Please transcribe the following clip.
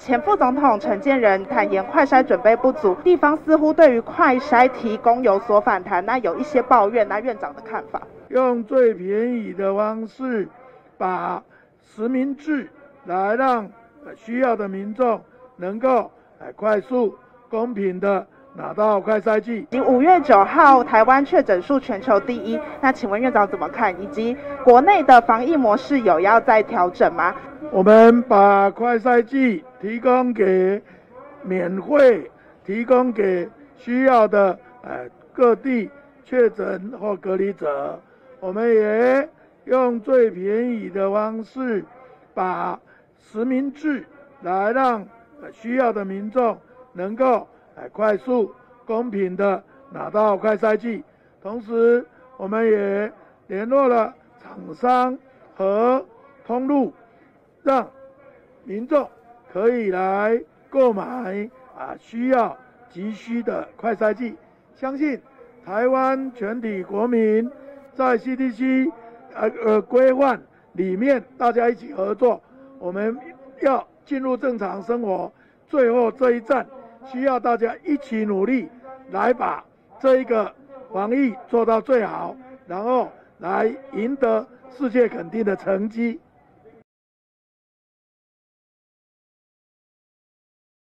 前副总统陈建仁坦言，快筛准备不足，地方似乎对于快筛提供有所反弹，那有一些抱怨，那院长的看法？ 用最便宜的方式，把实名制来让需要的民众能够快速、公平的拿到快筛剂。 5月9号，台湾确诊数全球第一，那请问院长怎么看？以及国内的防疫模式有要再调整吗？ 我们把快筛剂提供给免费，提供给需要的各地确诊或隔离者。我们也用最便宜的方式，把实名制来让需要的民众能够快速、公平的拿到快筛剂。同时，我们也联络了厂商和通路，让民众可以来购买需要急需的快筛剂。相信台湾全体国民在 CDC 规范里面，大家一起合作，我们要进入正常生活。最后这一站，需要大家一起努力，来把这一个防疫做到最好，然后来赢得世界肯定的成绩。